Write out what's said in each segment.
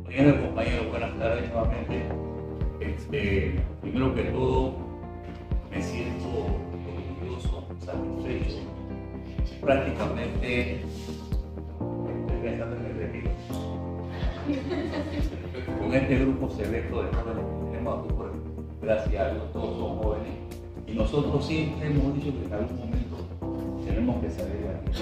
Compañeros, buenas tardes nuevamente. Primero que todo, me siento orgulloso, satisfecho. Prácticamente estoy pensando en el retiro. Con este grupo selecto de jóvenes que tenemos aquí, gracias a Dios, todos son jóvenes. Y nosotros siempre hemos dicho que en algún momento tenemos que salir de aquí.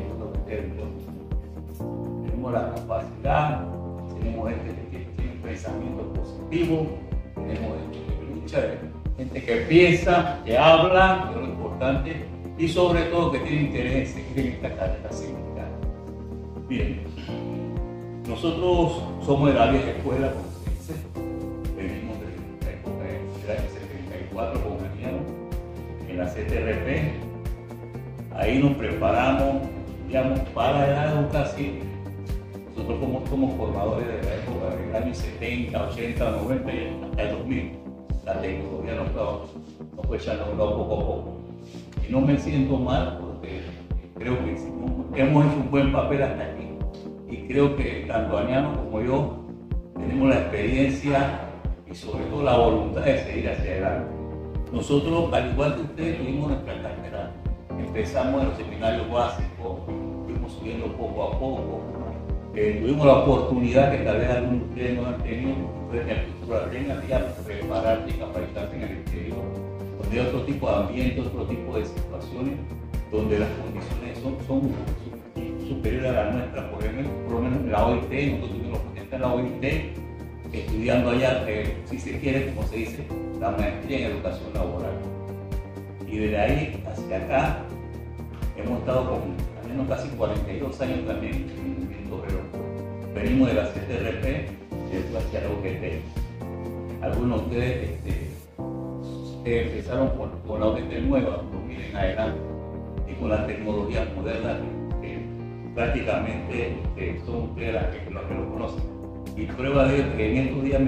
Tenemos la capacidad, tenemos gente que tiene un pensamiento positivo, tenemos gente que lucha, gente que piensa, que habla, que es lo importante, y sobre todo que tiene interés en seguir en esta carrera sindical. Bien, nosotros somos de la vieja escuela, como se dice, venimos de la época del año 74 como veníamos en la CTRP. Ahí nos preparamos, estudiamos para la educación. Nosotros somos formadores de la época del año 70, 80, 90 y hasta el 2000. La tecnología nos fue echando un lado poco a poco. Y no me siento mal porque creo que hemos hecho un buen papel hasta aquí. Y creo que tanto Aniano como yo tenemos la experiencia y sobre todo la voluntad de seguir hacia adelante. Nosotros, al igual que ustedes, tuvimos nuestra carrera. Empezamos en los seminarios básicos, fuimos subiendo poco a poco. Tuvimos la oportunidad que tal vez algunos de ustedes no han tenido, de la cultura reina, prepararse y capacitarse en el exterior, donde hay otro tipo de ambiente, otro tipo de situaciones, donde las condiciones son superiores a las nuestras. Por lo menos en la OIT, nosotros tuvimos la oportunidad en la OIT, estudiando allá, si se quiere, como se dice, la maestría en educación laboral. Y desde ahí hacia acá hemos estado con al menos casi 42 años también en Torreón. Venimos de la CTRP después hacia la UGT. Algunos de ustedes empezaron con la UGT nueva, 2000 en adelante, y con las tecnologías modernas que prácticamente son ustedes los que lo conocen. Y prueba de ello que en estos días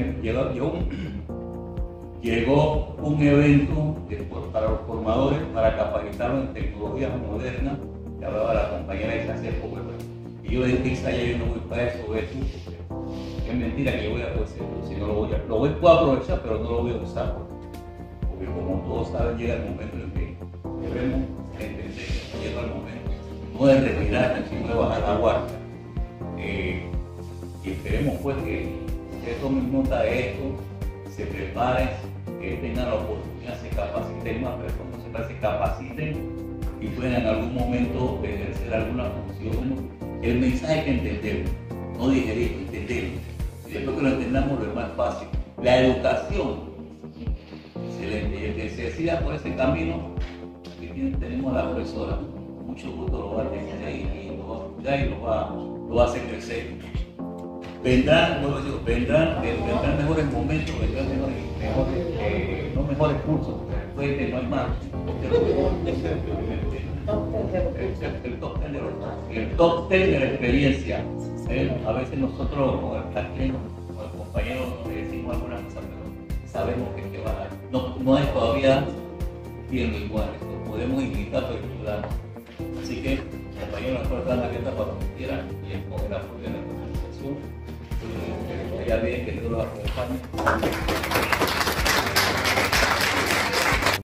llegó un evento para los formadores para capacitarlos en tecnologías modernas, que hablaba la compañera de hace poco, y yo dije que yo no voy para eso, porque es mentira que yo voy a poder hacer eso, si no puedo aprovechar, pero no lo voy a usar, porque como todos saben, llega el momento en que debemos entender que llega el momento, no de retirarnos, sino de bajar la guardia. Y esperemos pues que ustedes tomen nota de esto, se preparen, que tengan la oportunidad, se capaciten más personas, se capaciten y puedan en algún momento ejercer alguna función. El mensaje que entendemos, no digerirlo, entendemos. Y después que lo entendamos, lo es más fácil. La educación, excelente. Y el que se decida por ese camino, aquí tenemos a la profesora. Mucho gusto lo va a tener ahí y lo va a cuidar y lo va a hacer crecer. Vendrán mejores momentos, vendrán mejores cursos, puede que no hay más. El top 10 de la experiencia. A veces nosotros con el compañero le decimos algunas cosas, pero sabemos que no es todavía bien igual. Podemos invitar a estudiar. Así que, compañeros, la maqueta para lo que quieran y escoger apoyo de la organización. Ya bien que Dios los acompañe.